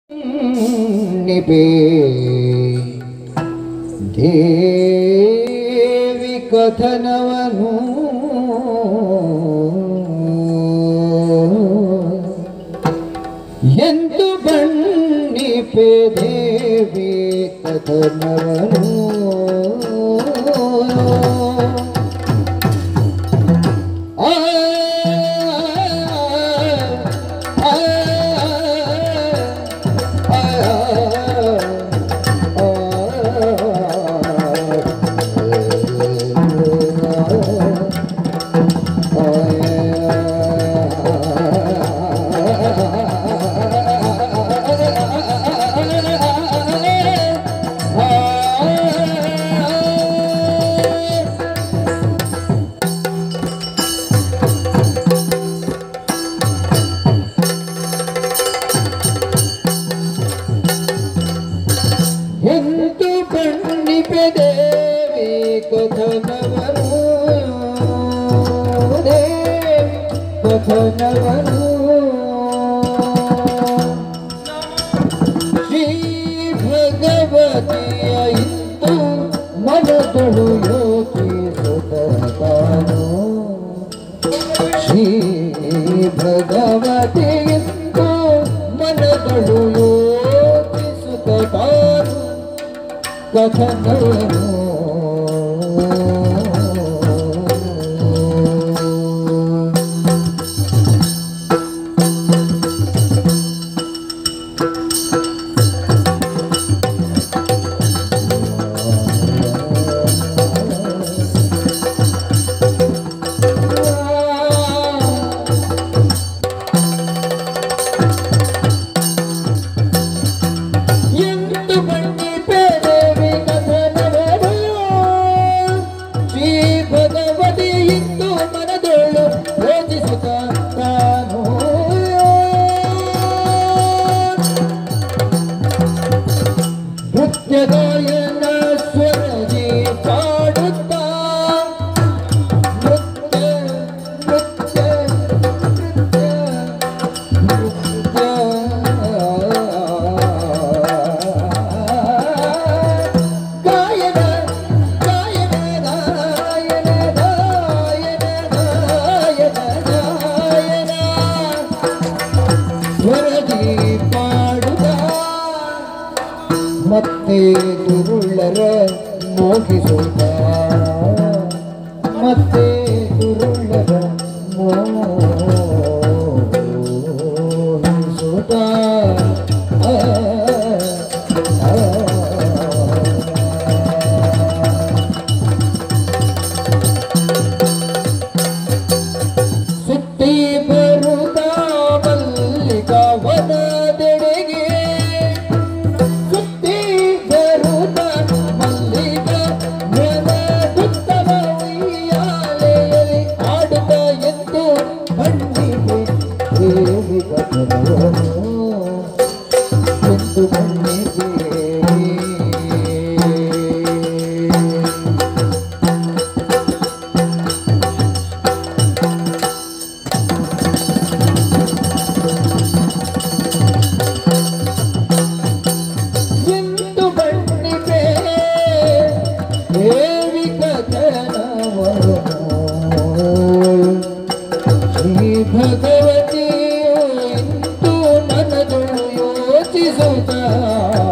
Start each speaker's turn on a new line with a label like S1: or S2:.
S1: निपे देवी कथनवनु ಎಂತು ಬಣ್ಣಿಪೆ ದೇವಿ ಕಥನವನು ಎಂತು ಬಣ್ಣಿಪೆ ದೇವಿ ಕಥನವನು ಶ್ರೀ ಭಗವತಿಯ ಇಂದು ಮನದೊಳು ಯೋಚಿಸುತ್ತಾನು ಶ್ರೀ ಭಗವತಿ ಇಂದು ಮನದೊಳು ಯೋಚಿಸುತ್ತಾನು ಕಥನವನು ಗಾಯನ ಸ್ವರಜಿ ಪಾಡುತ್ತಾ ನೃತ್ಯ ನೃತ್ಯ ನೃತ್ಯ ನೃತ್ಯ ಗಾಯನ ಗಾಯನ ಗಾಯನ ಗಾಯನ ಗಾಯನ ಗಾಯನ ಸ್ವರಜಿ ಪಾಡುತ್ತಾ ಮತ್ತೆ ದುರುಳರ ಮೋಹಿಸುತ್ತ ಮತ್ತೆ ದುರುಳರ ಮೋಹಿಸುತ್ತ ಸುತ್ತಿ ಬರುತ್ತಾ ಮಲ್ಲಿಕವನದೆಡೆಗೆ ದೇವಿ ಕಥನವನು ಶ್ರೀ ಭಗವತಿಯು ಇಂದು ಮನದೊಳು ಯೋಚಿಸುತ್ತ